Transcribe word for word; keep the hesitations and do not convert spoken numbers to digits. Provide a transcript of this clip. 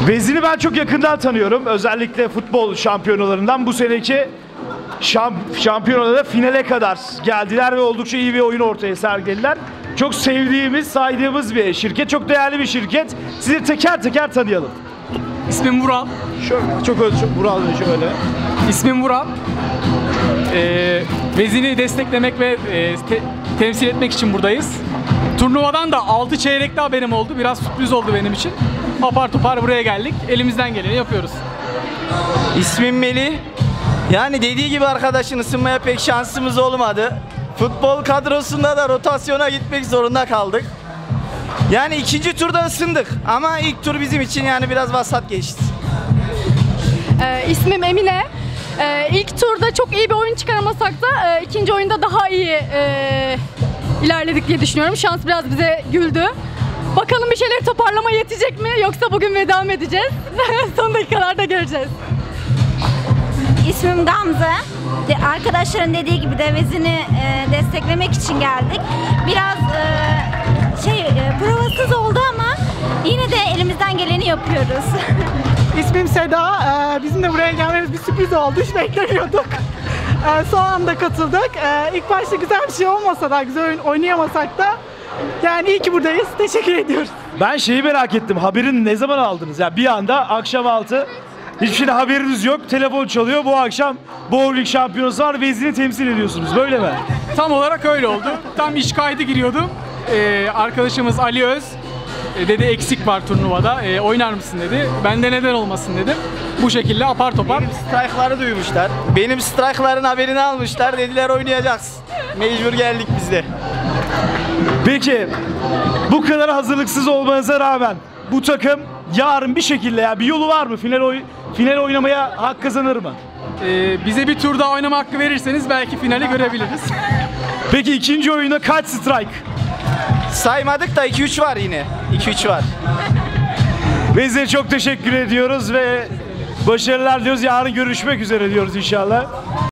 Vezir'i ben çok yakından tanıyorum. Özellikle futbol şampiyonalarından bu seneki şamp şampiyonada finale kadar geldiler ve oldukça iyi bir oyun ortaya sergilediler. Çok sevdiğimiz, saydığımız bir şirket, çok değerli bir şirket. Sizi teker teker tanıyalım. İsmim Vural. Şöyle, çok özür Vural şöyle. İsmim Vural. Ee, Vezir'i desteklemek ve e, te temsil etmek için buradayız. Turnuvadan da altı çeyrekli haberim oldu. Biraz sürpriz oldu benim için. Apar topar buraya geldik. Elimizden geleni yapıyoruz. İsmim Melih. Yani dediği gibi arkadaşın ısınmaya pek şansımız olmadı. Futbol kadrosunda da rotasyona gitmek zorunda kaldık. Yani ikinci turda ısındık ama ilk tur bizim için yani biraz vasat geçti. Ee, ismim Emine. Ee, ilk turda çok iyi bir oyun çıkaramasak da e, ikinci oyunda daha iyi e, ilerledik diye düşünüyorum. Şans biraz bize güldü. Bakalım bir şeyleri toparlama yetecek mi yoksa bugün ve devam edeceğiz. Son dakikalarda göreceğiz. İsmim Gamze. De, arkadaşların dediği gibi de Vezir'i e, desteklemek için geldik. Biraz e, şey e, provasız oldu ama yine de elimizden geleni yapıyoruz. İsmim Seda. Ee, bizim de buraya gelmemiz bir sürpriz oldu. Hiç beklemiyorduk. Ee, son anda katıldık. Ee, ilk başta güzel bir şey olmasa da, güzel oyun oynayamasak da yani iyi ki buradayız. Teşekkür ediyoruz. Ben şeyi merak ettim. Haberini ne zaman aldınız? Ya bir anda akşam altı hiçbir şeyden haberiniz yok. Telefon çalıyor. Bu akşam bowling şampiyonası var. Vezir'i temsil ediyorsunuz. Böyle mi? Tam olarak öyle oldu. Tam iş kaydı giriyordum. Ee, arkadaşımız Ali Öz e, dedi eksik var turnuvada. E, oynar mısın dedi. Ben de neden olmasın dedim. Bu şekilde apar topar. Benim strike'ları duymuşlar. Benim strike'ların haberini almışlar. Dediler oynayacaksın. Mecbur geldik biz de. Peki bu kadar hazırlıksız olmanıza rağmen bu takım yarın bir şekilde ya bir yolu var mı? Final, oy final oynamaya hak kazanır mı? Ee, bize bir tur daha oynama hakkı verirseniz belki finali görebiliriz. Peki ikinci oyunda kaç strike? Saymadık da iki üç var yine. iki üç var. Vezir'e çok teşekkür ediyoruz ve başarılar diyoruz. Yarın görüşmek üzere diyoruz inşallah.